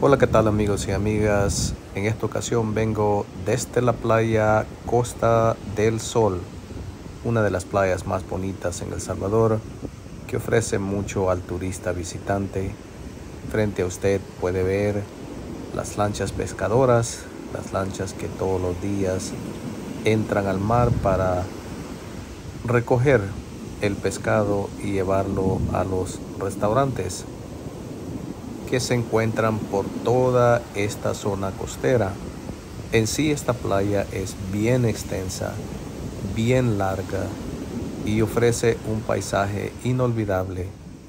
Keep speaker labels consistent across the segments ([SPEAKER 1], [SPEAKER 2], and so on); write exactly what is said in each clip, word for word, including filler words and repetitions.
[SPEAKER 1] Hola, ¿qué tal amigos y amigas? En esta ocasión vengo desde la playa Costa del Sol, una de las playas más bonitas en El Salvador, que ofrece mucho al turista visitante. Frente a usted puede ver las lanchas pescadoras, las lanchas que todos los días entran al mar para recoger el pescado y llevarlo a los restaurantes que se encuentran por toda esta zona costera. En sí esta playa es bien extensa, bien larga y ofrece un paisaje inolvidable.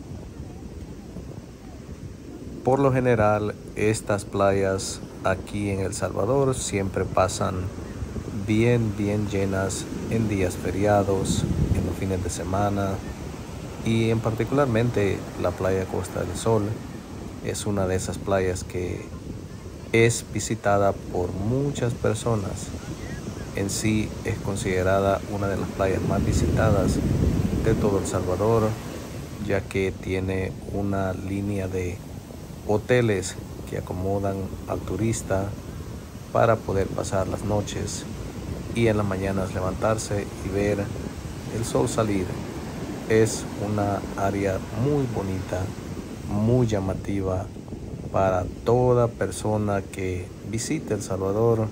[SPEAKER 1] Por lo general, estas playas aquí en El Salvador siempre pasan bien, bien llenas en días feriados, en los fines de semana, y en particularmente la playa Costa del Sol es una de esas playas que es visitada por muchas personas. En sí es considerada una de las playas más visitadas de todo El Salvador, ya que tiene una línea de hoteles que acomodan al turista para poder pasar las noches y en las mañanas levantarse y ver el sol salir. Es una área muy bonita, muy llamativa para toda persona que visite El Salvador.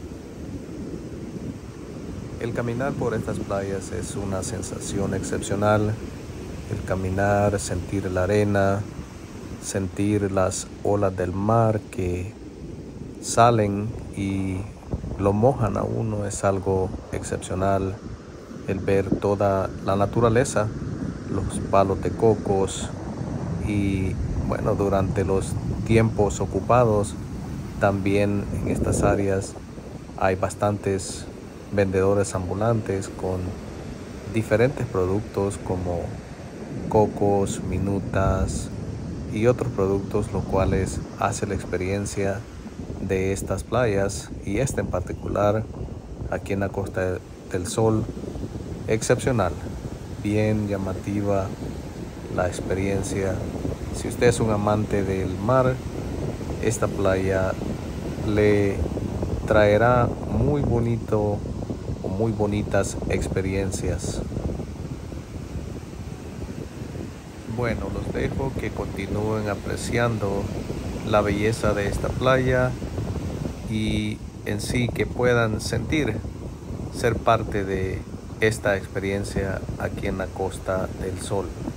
[SPEAKER 1] El caminar por estas playas es una sensación excepcional. El caminar, sentir la arena, sentir las olas del mar que salen y lo mojan a uno es algo excepcional. El ver toda la naturaleza, los palos de cocos y bueno, durante los tiempos ocupados también en estas áreas hay bastantes vendedores ambulantes con diferentes productos como cocos, minutas y otros productos, lo cuales hace la experiencia de estas playas y esta en particular aquí en la Costa del Sol excepcional, bien llamativa la experiencia. Si usted es un amante del mar, esta playa le traerá muy bonito o muy bonitas experiencias. Bueno, los dejo que continúen apreciando la belleza de esta playa y en sí que puedan sentir ser parte de esta experiencia aquí en la Costa del Sol.